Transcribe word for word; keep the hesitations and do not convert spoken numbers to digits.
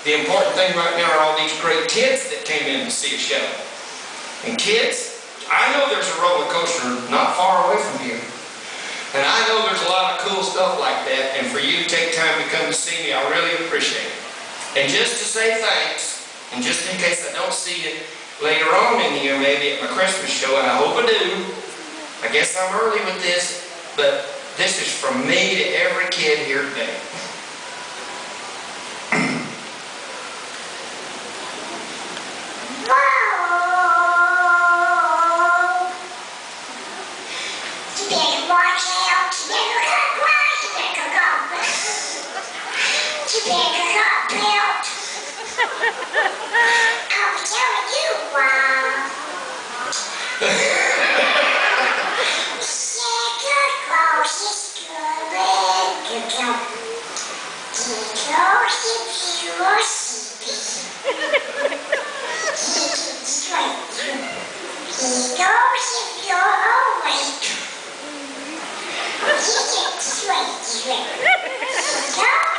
The important thing right now are all these great kids that came in to see a show. And kids, I know there's a roller coaster not far away from here. And I know there's a lot of cool stuff like that, and for you to take time to come to see me, I really appreciate it. And just to say thanks, and just in case I don't see you later on in the year, maybe at my Christmas show, and I hope I do. I guess I'm early with this, but this is from me to every kid here today. I'm telling you, Mom. Santa Claus is coming to come. He goes if you are sleepy. He can strike you. He goes if you're awake. He can strike you. So